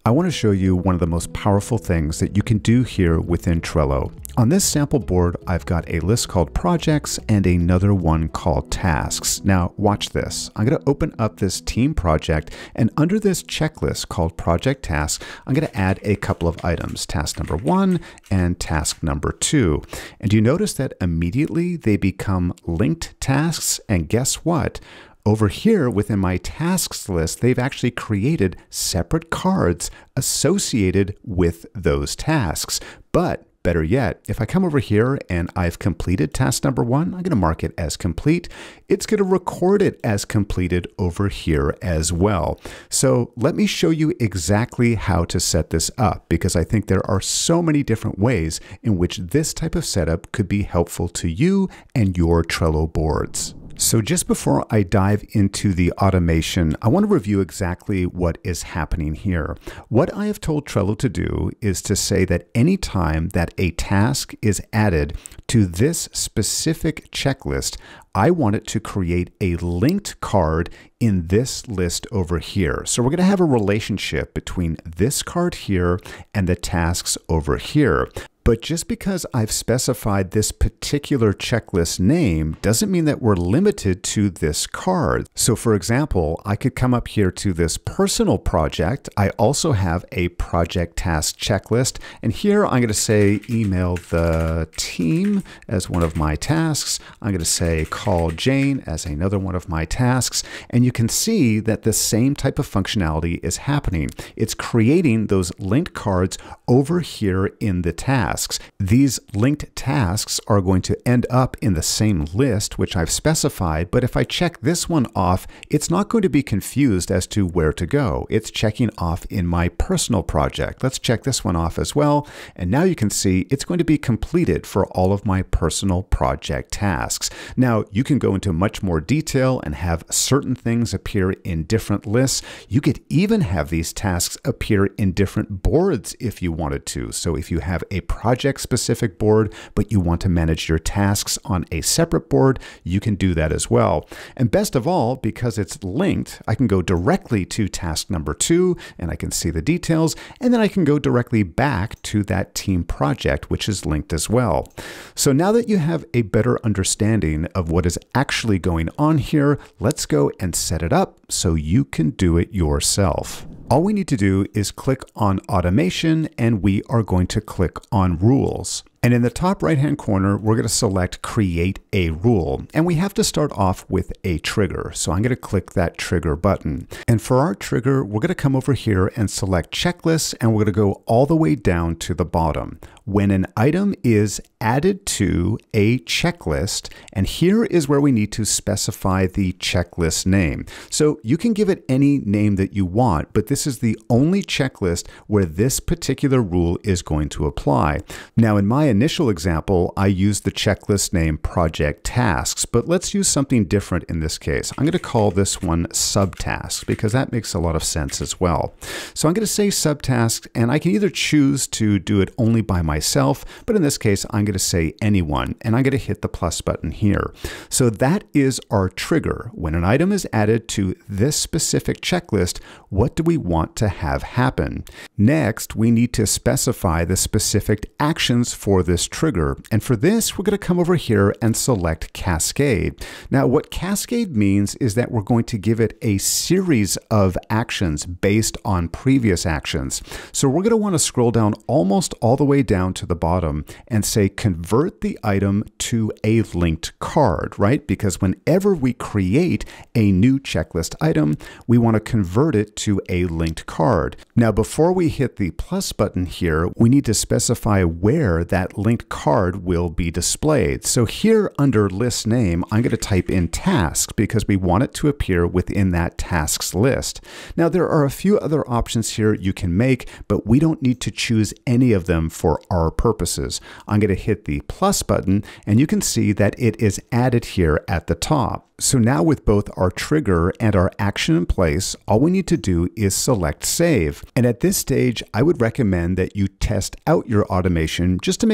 I want to show you one of the most powerful things that you can do here within Trello. On this sample board, I've got a list called projects and another one called tasks. Now watch this. I'm going to open up this team project, and under this checklist called project tasks, I'm going to add a couple of items, task number 1 and task number 2. And you notice that immediately they become linked tasks, and guess what? Over here within my tasks list, they've actually created separate cards associated with those tasks. But better yet, if I come over here and I've completed task number 1, I'm going to mark it as complete. It's going to record it as completed over here as well. So let me show you exactly how to set this up, because I think there are so many different ways in which this type of setup could be helpful to you and your Trello boards. So just before I dive into the automation, I want to review exactly what is happening here. What I have told Trello to do is to say that anytime that a task is added to this specific checklist, I want it to create a linked card in this list over here. So we're going to have a relationship between this card here and the tasks over here. But just because I've specified this particular checklist name doesn't mean that we're limited to this card. So for example, I could come up here to this personal project. I also have a project task checklist. And here I'm going to say email the team as one of my tasks. I'm going to say call Jane as another one of my tasks. And you can see that the same type of functionality is happening. It's creating those linked cards over here in the task. These linked tasks are going to end up in the same list, which I've specified, but if I check this one off, it's not going to be confused as to where to go. It's checking off in my personal project. Let's check this one off as well. And now you can see it's going to be completed for all of my personal project tasks. Now, you can go into much more detail and have certain things appear in different lists. You could even have these tasks appear in different boards if you wanted to. So if you have a project-specific board, but you want to manage your tasks on a separate board, you can do that as well. And best of all, because it's linked, I can go directly to task number 2, and I can see the details, and then I can go directly back to that team project, which is linked as well. So now that you have a better understanding of what is actually going on here, let's go and set it up so you can do it yourself. All we need to do is click on automation, and we are going to click on rules. And in the top right-hand corner, we're going to select create a rule. And we have to start off with a trigger. So I'm going to click that trigger button. And for our trigger, we're going to come over here and select checklists, and we're going to go all the way down to the bottom. When an item is added to a checklist, and here is where we need to specify the checklist name. So you can give it any name that you want, but this is the only checklist where this particular rule is going to apply. Now, in my initial example, I used the checklist name project tasks, but let's use something different in this case. I'm going to call this one subtasks because that makes a lot of sense as well. So I'm going to say subtasks, and I can either choose to do it only by myself, but in this case, I'm going to say anyone, and I'm going to hit the plus button here. So that is our trigger. When an item is added to this specific checklist, what do we want to have happen? Next, we need to specify the specific actions for this trigger. And for this, we're going to come over here and select Cascade. Now, what Cascade means is that we're going to give it a series of actions based on previous actions. So we're going to want to scroll down almost all the way down to the bottom and say convert the item to a linked card, right? Because whenever we create a new checklist item, we want to convert it to a linked card. Now, before we hit the plus button here, we need to specify where that linked card will be displayed. So here under list name, I'm going to type in tasks because we want it to appear within that tasks list. Now, there are a few other options here you can make, but we don't need to choose any of them for our purposes. I'm going to hit the plus button, and you can see that it is added here at the top. So now with both our trigger and our action in place, all we need to do is select save. And at this stage, I would recommend that you test out your automation just to make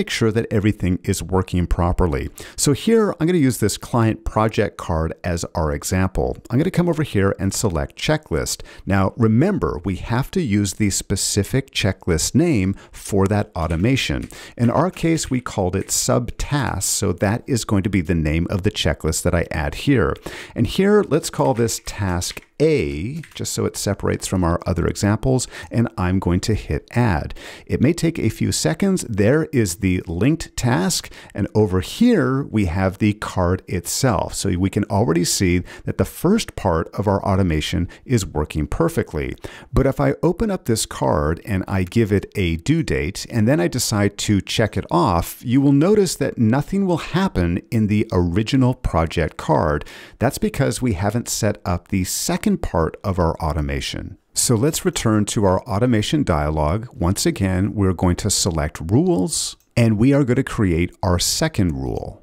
make sure that everything is working properly. So here, I'm going to use this client project card as our example. I'm going to come over here and select checklist. Now, remember, we have to use the specific checklist name for that automation. In our case, we called it subtasks, so that is going to be the name of the checklist that I add here. And here, let's call this task A, just so it separates from our other examples, and I'm going to hit add. It may take a few seconds. There is the linked task, and over here we have the card itself. So we can already see that the first part of our automation is working perfectly. But if I open up this card and I give it a due date, and then I decide to check it off, you will notice that nothing will happen in the original project card. That's because we haven't set up the second part of our automation. So let's return to our automation dialog. Once again, we're going to select rules, and we are going to create our second rule.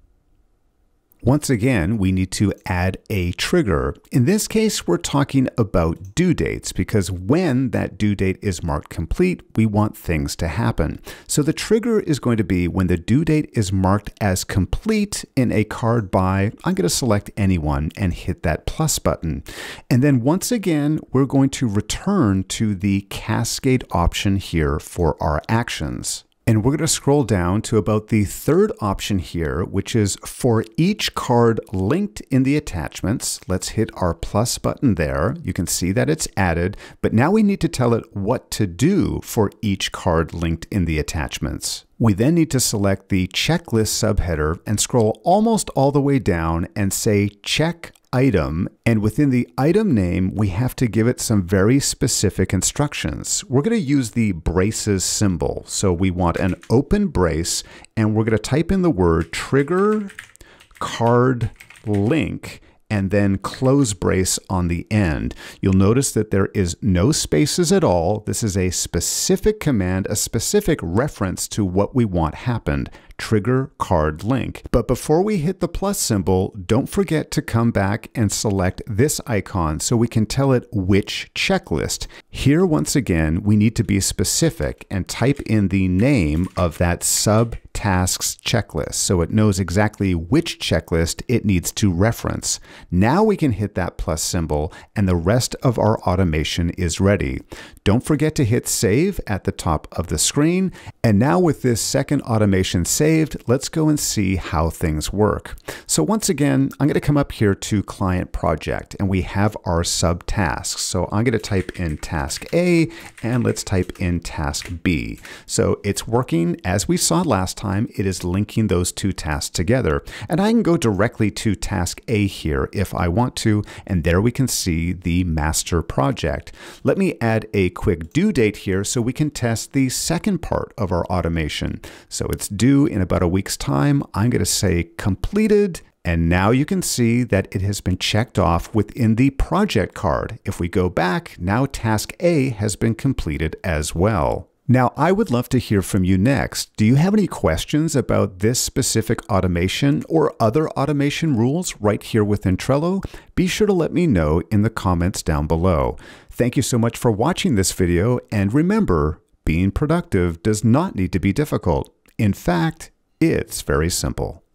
Once again, we need to add a trigger. In this case, we're talking about due dates because when that due date is marked complete, we want things to happen. So the trigger is going to be when the due date is marked as complete in a card by, I'm going to select anyone and hit that plus button. And then once again, we're going to return to the cascade option here for our actions. And we're going to scroll down to about the third option here, which is for each card linked in the attachments. Let's hit our plus button there. You can see that it's added, but now we need to tell it what to do for each card linked in the attachments. We then need to select the checklist subheader and scroll almost all the way down and say check item, and within the item name, we have to give it some very specific instructions. We're going to use the braces symbol. So we want an open brace, and we're going to type in the word trigger card link, and then close brace on the end. You'll notice that there is no spaces at all. This is a specific command, a specific reference to what we want happened. Trigger card link. But before we hit the plus symbol, don't forget to come back and select this icon so we can tell it which checklist. Here, once again, we need to be specific and type in the name of that subtasks checklist so it knows exactly which checklist it needs to reference. Now we can hit that plus symbol and the rest of our automation is ready. Don't forget to hit save at the top of the screen. And now with this second automation saved, let's go and see how things work. So once again, I'm going to come up here to Client Project, and we have our subtasks. So I'm going to type in Task A, and let's type in Task B. So it's working as we saw last time. It is linking those two tasks together. And I can go directly to Task A here if I want to, and there we can see the master project. Let me add a quick due date here so we can test the second part of our automation. So it's due in about a week's time. I'm going to say completed, and now you can see that it has been checked off within the project card. If we go back, now task A has been completed as well. Now, I would love to hear from you next. Do you have any questions about this specific automation or other automation rules right here within Trello? Be sure to let me know in the comments down below. Thank you so much for watching this video, and remember, being productive does not need to be difficult. In fact, it's very simple.